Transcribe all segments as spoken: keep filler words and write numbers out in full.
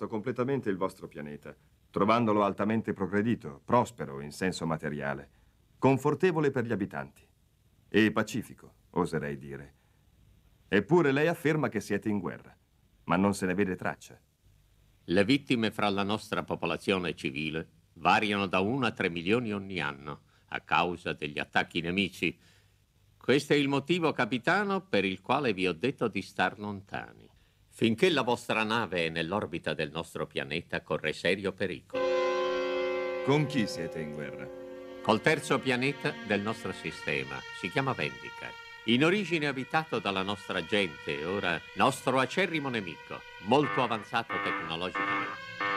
completamente il vostro pianeta, trovandolo altamente progredito, prospero in senso materiale, confortevole per gli abitanti e pacifico, oserei dire. Eppure lei afferma che siete in guerra, ma non se ne vede traccia. Le vittime fra la nostra popolazione civile variano da uno a tre milioni ogni anno a causa degli attacchi nemici. Questo è il motivo, capitano, per il quale vi ho detto di star lontani. Finché la vostra nave è nell'orbita del nostro pianeta, corre serio pericolo. Con chi siete in guerra? Col terzo pianeta del nostro sistema. Si chiama Vendica. In origine abitato dalla nostra gente, ora nostro acerrimo nemico, molto avanzato tecnologicamente.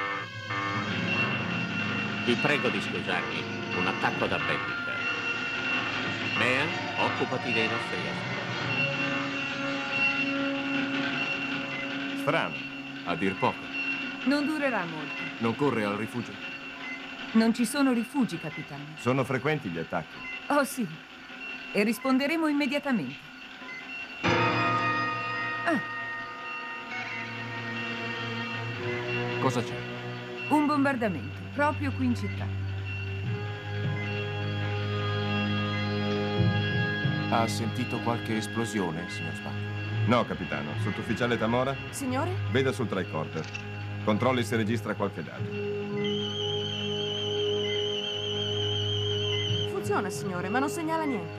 Vi prego di scusarmi, un attacco da Vendica. Mea, occupati dei nostri ospiti. Strano, a dir poco. Non durerà molto. Non corre al rifugio? Non ci sono rifugi, capitano. Sono frequenti gli attacchi? Oh sì, e risponderemo immediatamente. Ah. Cosa c'è? Un bombardamento, proprio qui in città. Ha sentito qualche esplosione, signor Spock? No, capitano. Sottufficiale Tamora? Signore? Veda sul tricorder. Controlli se registra qualche dato. Funziona, signore, ma non segnala niente.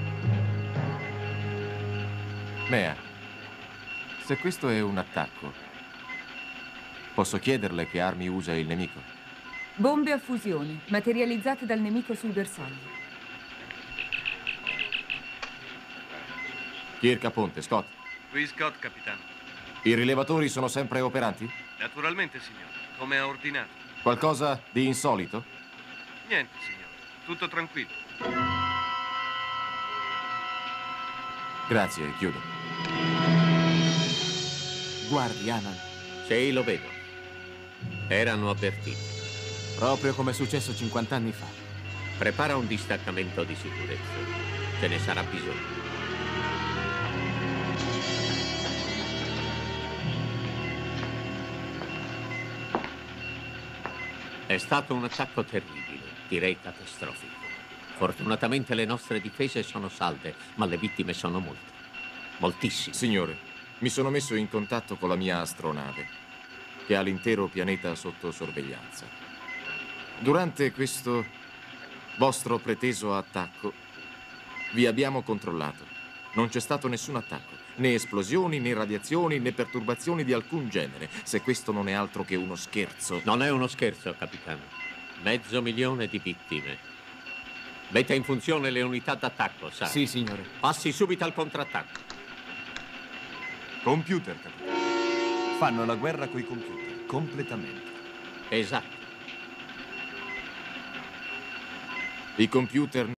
Mea, se questo è un attacco, posso chiederle che armi usa il nemico? Bombe a fusione, materializzate dal nemico sui bersagli. Kirk Ponte, Scott. Qui Scott, capitano. I rilevatori sono sempre operanti? Naturalmente, signore, come ha ordinato. Qualcosa di insolito? Niente, signore. Tutto tranquillo. Grazie, chiudo. Guardi, Alan. Sì, lo vedo. Erano avvertiti. Proprio come è successo cinquanta anni fa. Prepara un distaccamento di sicurezza. Ce ne sarà bisogno. È stato un attacco terribile, direi catastrofico. Fortunatamente le nostre difese sono salde, ma le vittime sono molte. Moltissime. Signore, mi sono messo in contatto con la mia astronave, che ha l'intero pianeta sotto sorveglianza. Durante questo vostro preteso attacco, vi abbiamo controllato. Non c'è stato nessun attacco, né esplosioni, né radiazioni, né perturbazioni di alcun genere, se questo non è altro che uno scherzo. Non è uno scherzo, capitano. Mezzo milione di vittime. Metta in funzione le unità d'attacco, sa? Sì, signore. Passi subito al contrattacco. Computer, capitano. Fanno la guerra coi computer, completamente. Esatto. I computer